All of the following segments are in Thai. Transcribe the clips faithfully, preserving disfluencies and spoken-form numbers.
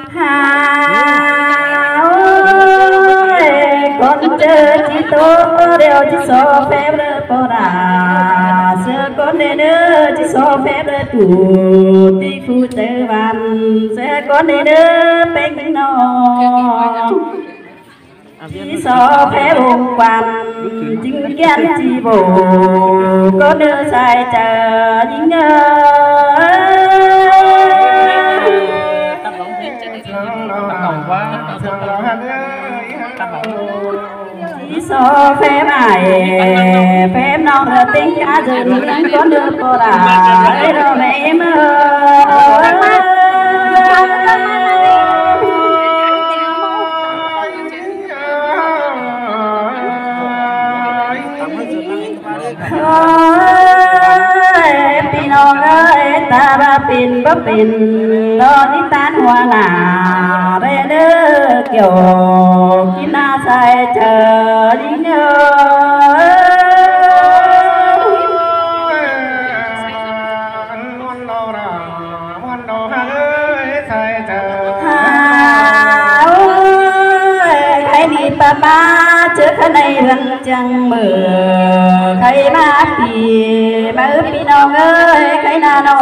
hà con chơi chỉ tô đều chỉ so phép đỡ bỏ đà xưa con đi nữa chỉ so phép đỡ tủ đi phu chơi bàn sẽ con đi nữa bên nó chỉ so phép hùng quan chính kiến chi bổ có đưa sai chờ những chỉ so phép ai phép nó là tính cả dừng có đưa cô đã rồi mẹ mơ pinong ơi ta ba pin bắp pin đó đi tan hoa nà đây nữa kiểu kim na sai chờ đi nhớ ba ba trước cái này răng chẳng mở cái ba thì ba ướp đi đâu ơi cái nào nó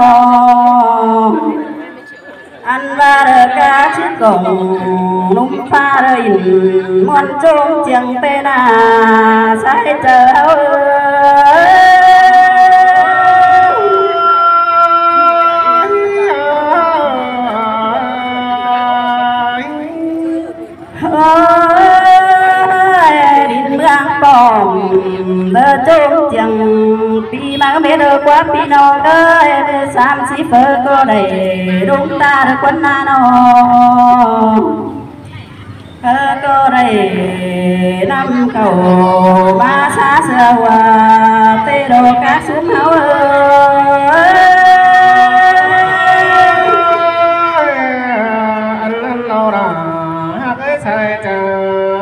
ăn ba được cá chiếc cổng nung pha đời muôn trông chẳng tên à sai chờ bờ trông chẳng pi mà biết được quá pi nó ơi sam si phơ có đầy đúng ta được quân na nó có đầy năm cầu ba xa xưa hòa tê đồ các xuống háo anh lên lâu rồi cái sai chờ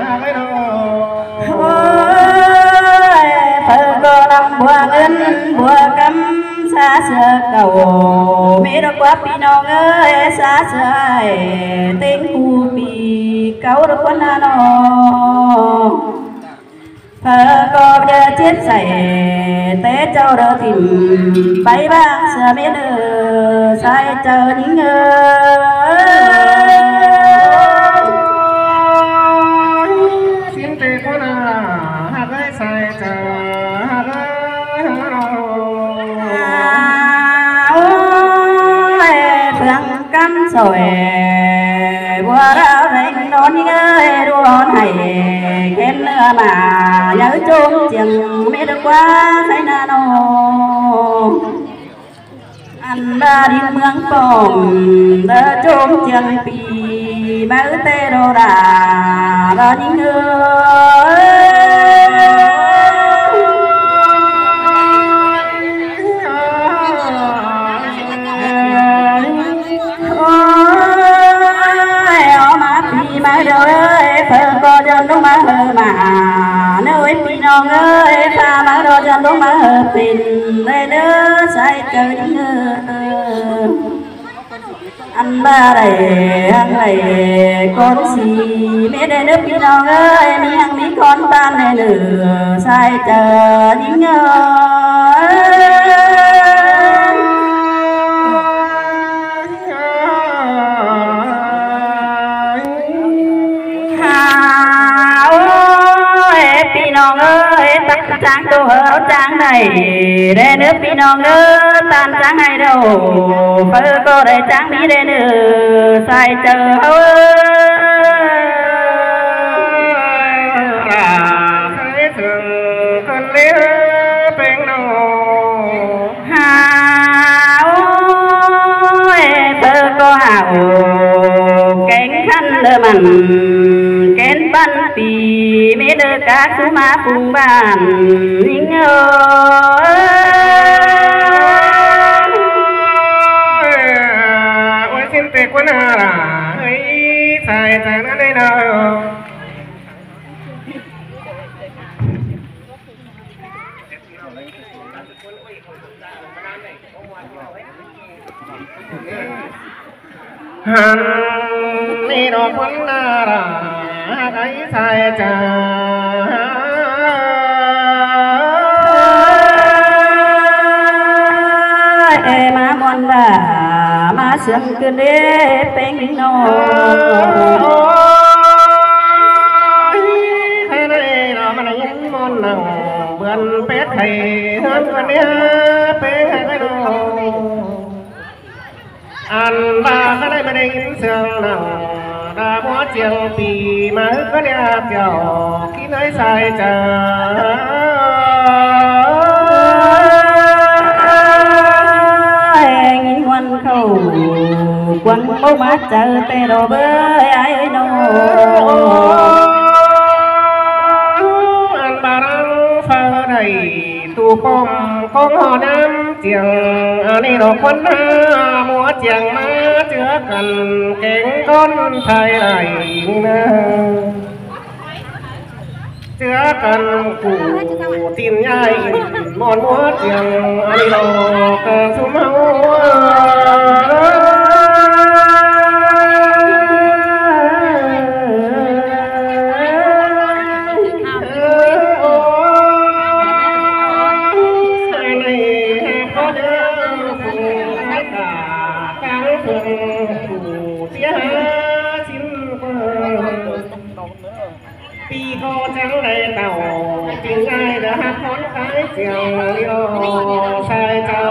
bùa ngân bùa cắm xa xưa cầu mẹ đó quá pi non ơi xa xưa tên cu pi cáu đó quá na nó thơ có giờ chết sảy té châu đó tìm bay bang xưa mẹ nữa sai chờ những xin tê quá na hát ấy sai chờ cắm rồi bùa đào đánh đón những ơi đuôn hay khen nữa mà nhớ chung chẳng biết được quá thấy na nó anh đã đi mướn phòng đã chung chẳng bị báo tê đồ đà đó những người mà rồi phơ co chân đúng mà hơ mà nơi pinong ơi pha mà rồi chân đúng mà hơ pin đây nữa sai chờ những anh ba đây anh này con xì mẹ đây nước pinong ơi mi ăn mi con tan này nữa sai chờ những pinong ơi tắt trắng đồ hở trắng này để nước pinong ơi tan trắng hay đâu phơ cô đây trắng đi đây nữa sai chờ sai thường con liếc bên đâu hào phơ cô hào cánh khăn lơ mặn kén ban pì mẹ đỡ các số má phùng bàn những ôi xin tệ quá nào là ấy xài xài nó đây nào hàn นี่ดอกวันนาราไอ้ชายจ้าเอมามอนดามาเสียงกึนเดเป็นโนให้ได้เรามันยินมนต์นั่งเบือนเป็ดไข่เฮือนวันนี้เป็ดไข่โนอันบ้าก็ได้ไม่ได้ยินเสียงนั่งดาบัวเจียงปีมาก็เรียกเจ้าคิดให้ใส่จ้าเข้าควันโมมาเจอแต่ดอกเบยไอ้โนอันบารังฟ้าได้ตูปมกองหอน้ำเจียงอันนี้ดอกควันหน้ามัวเจียงมาเจือกันเก่งก้นไทยไหลนะเจือกันกูตีนใหญ่มอนมัวเจียงอันนี้ดอกสุมาปีก็จังเลยเต่าจริงไงเด้อคนขายเจียวโยใส่เจ้า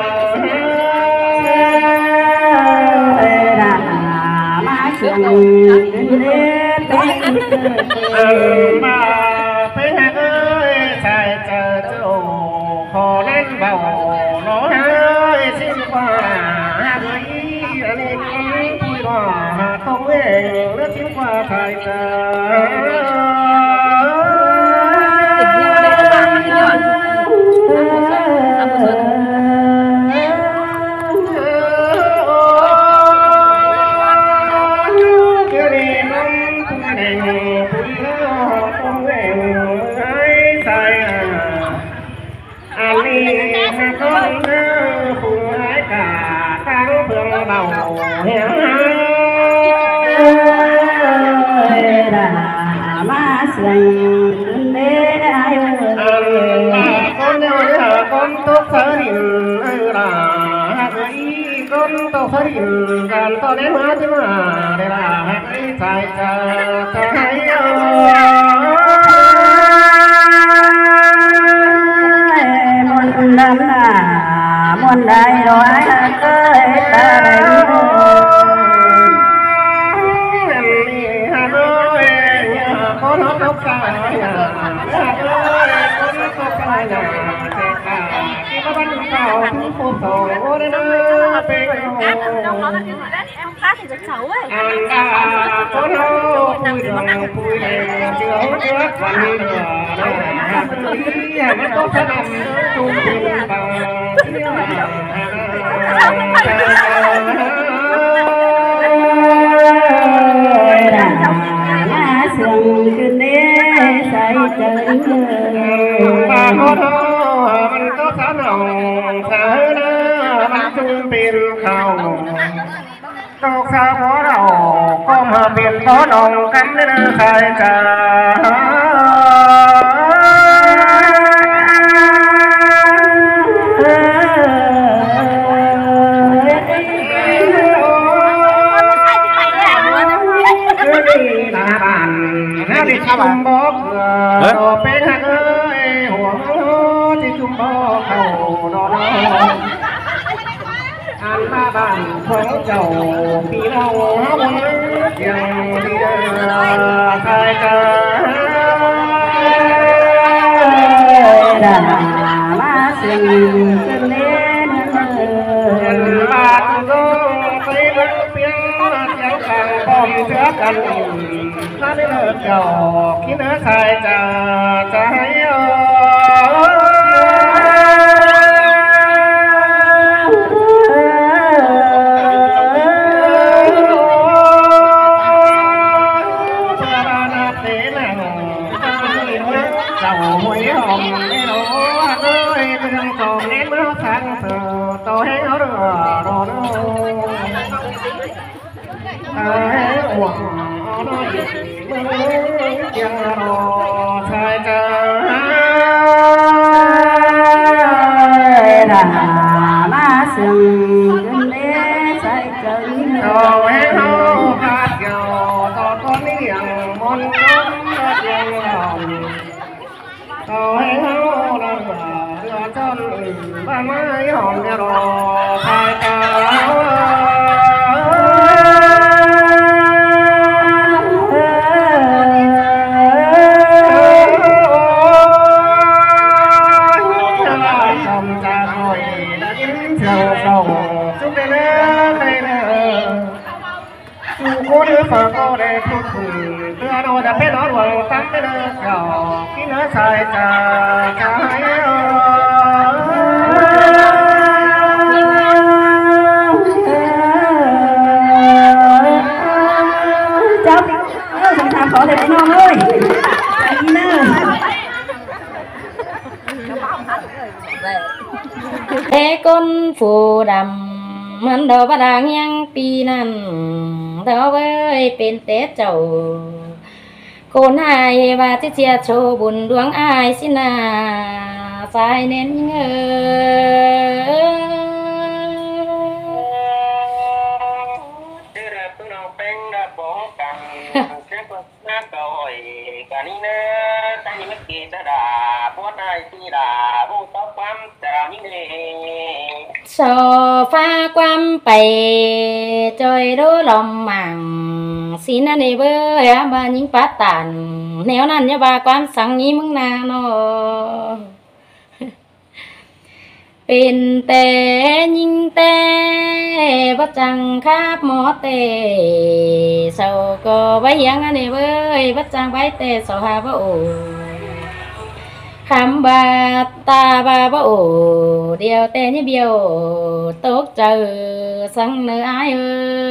เอรามาเชียงเล่เป็นเออมาเป็นเอ้ยใส่เจ้าเจ้าขอเล่นเบาหน่อยสิ้นกว่าเฮ้ยอันนี้คุยว่าต้องเองแล้วสิ้นกว่าใส่เจ้ามาเสียงเล่ไอ้คนเดียวเนี่ยคนตุกสรินเออล่ะไอ้คนตุกสรินการต่อเลี้ยงมาที่มาเดี๋ยวล่ะไอ้ชายจะจะให้มนต์ดำหน้ามนต์ได้ร้อยเอ้ยตาได้คนตกใจนะคนตกใจนะเจ้าข้าที่บ้านเก่าที่ผู้สองโอ้ยนะเป็นน้องๆem khác thì rất xấu ấy anh đã có đâu vui rồi vui lên chưa trướcวันเดือดมันก็ขนาดตุ้มตุ้มตาเสียงขึ้นเด้ใส่เจอตาโคตรมันก็สานองสาหน้ามันจุงเป็นเขาตกสาหัวเราก็มาเป็นต้นองกันเนื้อใครจ้าที่จุ่มบ่อเกลือเป็นหักเอ้ยหัวที่จุ่มบ่อเข้านอนอันมาบ้านของเจ้าปีเราหาวันยังดีเด้อใครกันดามาเสียงขึ้นเล่นเห็นบาดก็ไปเบิ่งเปียงเสียงข้างป้อมเสือกันถ้าได้เลิกเจ้าคิดเนื้อใครจะจะให้เอเจ้าหวยหอมไม่รู้เอ้ยเรื่องสองเน้นเมื่อครั้งเธอโตให้เขาเรือรอเอ้ยหวังมึงยังรอชายเจ้าด่ามาสึงกันเล่ใส่เกินต่อแหวเขาพาเกี่ยวต่อตอนนี้ยังมนต์จมยังหลงต่อให้เขาเรือเรือจนบ้านไม้หอมจะรอชายเจ้าฝากก็ได้พูดคุยเพื่อเราจะเป็นร้อนตั้งแต่เด็กเก่าที่น้าชายจะจะให้เจ้าเออสงสารขอเด็กน้องเลยไอ้เนอเอ้ก้นฟูดำมันดอกบางยังปีนั้นเธอเว้ยเป็นเตเจ้าคนหายว่าที่เชียโชบุญดวงอายสินาสายเน้นเงโซฟาความไปจอยโดลอมหมั่งสีนั่นเอเบอร์บายิงปัตตันแนวนั้นอย่าบาความสังนี้มึงนาโนเป็นแต่ยิงแต่บัจังคาบหมอเตเศร้าก็ใบยังอันเอเบอร์บัจังใบเตเศร้าหาบ่โอคำบาตาบาบ่โอเดียวแต่นี่เบียวตกเจอสังเนื้อไอเอ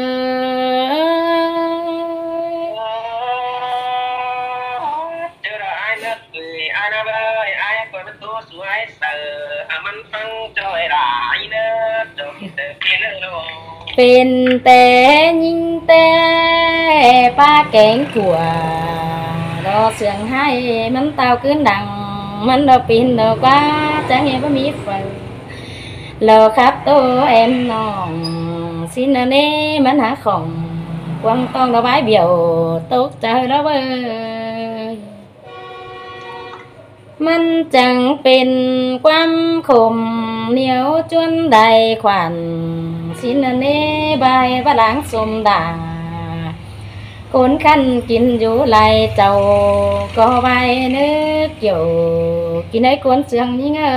เป็นแต่ยิงแต่ป้าแกงขัวรอเสียงให้มันเต่าขึ้นดังมันดอกปินดอกว่าจะเห็นว่ามีไฟเราครับตัวเอ็มน้องxin ở đâyมันหาของกวางตองดอกไม้เบี่ยวตกใจแล้วเว้ยมันจังเป็นความขมเหนียวจนใดขวัญสินเน่ใบฝรั่งสมดาคนขันกินอยู่ไหลเจ้าก็ใบนึกเกี่ยวกินให้คนเสียงยิ่งเอ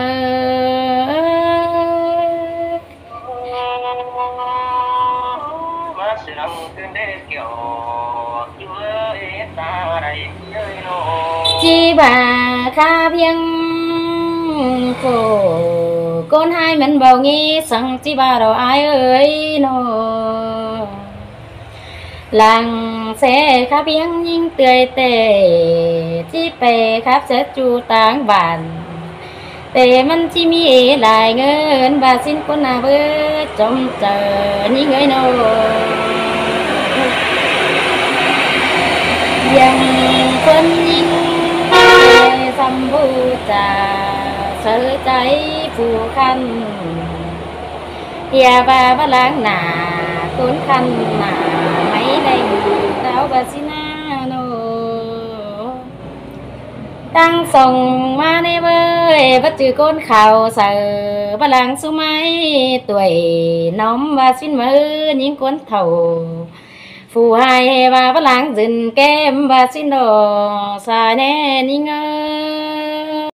จีบาคาเพียงโกcon hai mình bầu nghi sang chi ba đầu ai ơi nó làng xe khá biếng nhưng tươi tệ chi bè khắp sẽ chu táng bản tệ mình chi mi lại ngân và xin con nào với trong chờ những người nào dần phân nhìn xăm bu trà sợ cháy phù khăn nhà bà bà lãng nà tốn khăn nà mấy đây tao bà xin nô tăng sòng ma nê bơi bắt trừ con khảo sợ bà lãng số mấy tuổi nóm và xin mơ những con thầu phù hai bà bà lãng dừng kem và xin đồ xài nè những ơi